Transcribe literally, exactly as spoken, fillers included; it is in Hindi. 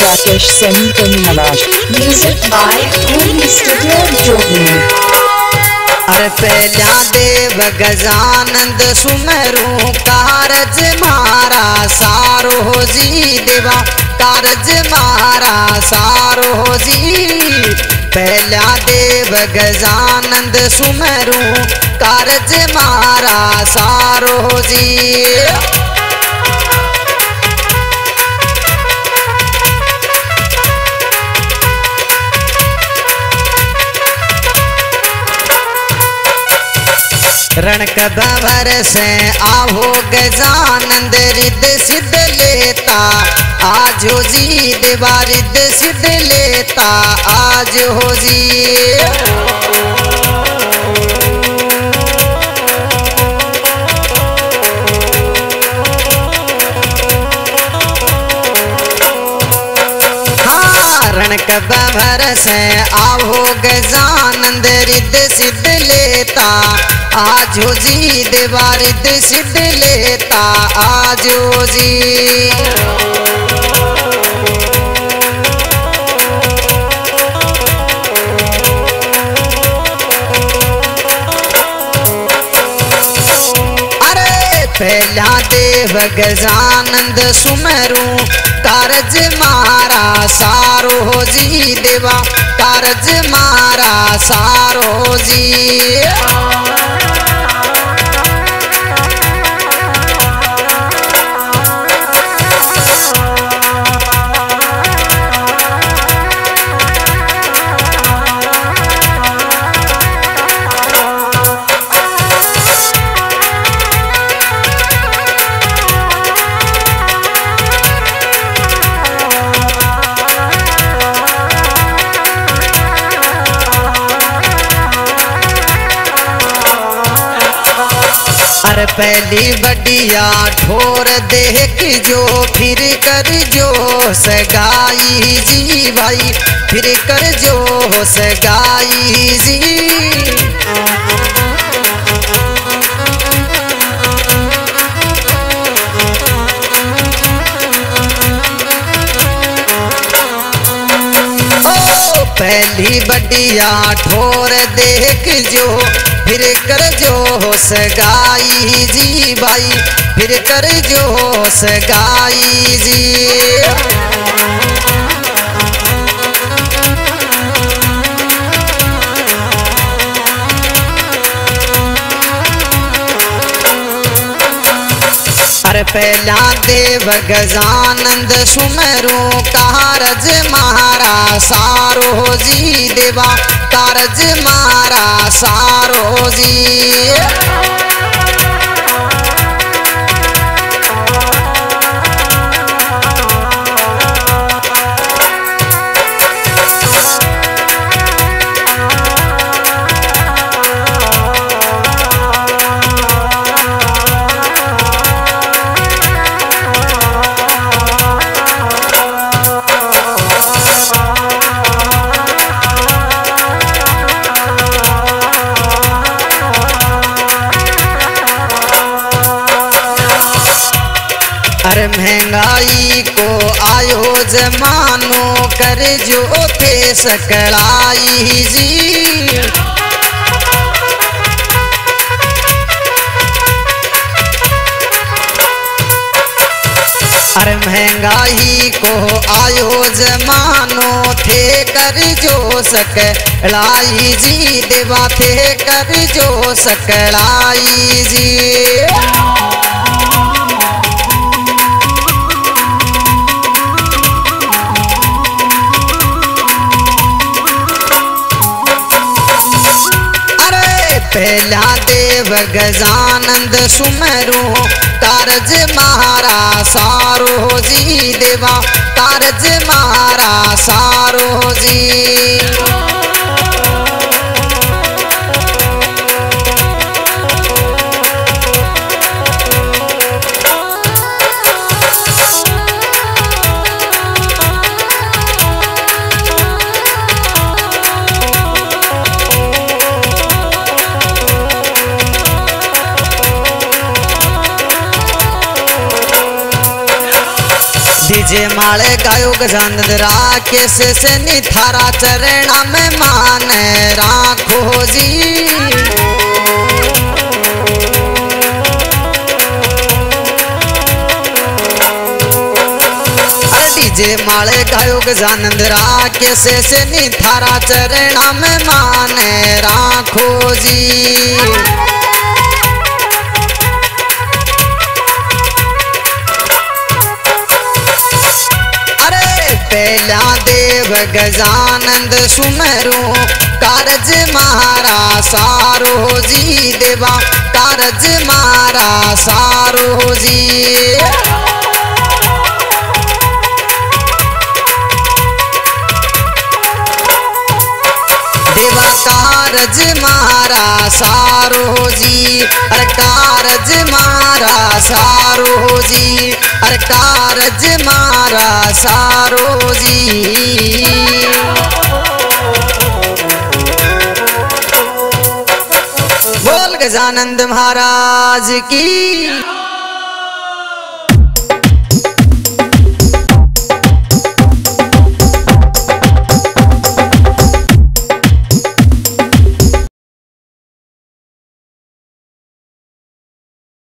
Rakesh Semi Kamilash. Music by Holy Studio Jogi. अरे पहला देव गजानंद सुमरू कारज मारा सारो जी देवा कारज मारा सारो जी। पहला देव गजानंद सुमरू कारज मारा सारो जी। रणक भंवर से आहो गजानंद रिद सिद्ध लेता आजो जी देवा रिद सिद्ध लेता आज हो जी। हाँ रणक भंवर से आहो गजानंद रिद सिद्ध लेता आजो जी देवा रिद सिद्ध लेता आजो जी। अरे पहला देव गजानंद सुमरू कारज मारा सारो जी देवा कारज मारा सारो जी। अरे पहली बढ़िया ठोर देख जो फिर कर जो सगाई जी भाई फिर कर जो सगाई जी। पहली बढ़िया ठोर देख जो फिर कर जो सगाई जी भाई फिर कर जो सगाई जी। अरे पहला देव गजानंद सुमरू कारज मारा सारो जी देवा कारज मारा सारो जी। अरे महंगाई को आयो जमानो कर जो थे सकलाई जी। अरे महंगाई को आयो जमानो थे कर जो सकलाई जी देवा थे कर जो सकलाई जी। पहला देव गजानंद सुमरू कारज मारा सारो जी देवा कारज मारा सारो जी। डीजे माले गायो गजानंद राकेश से नी थारा चरणा में मान राखो जी। डीजे माले गायो गजानंद राकेश से नी थारा चरणा में मान राखो जी। पहला देव गजानंद सुमरो कारज मारा सारो जी देवा कारज मारा सारो जी। देवा कारज मारा सारो जी अरे कारज मारा सारो जी अरे कारज मारा सारो जी। बोल गजानंद महाराज की।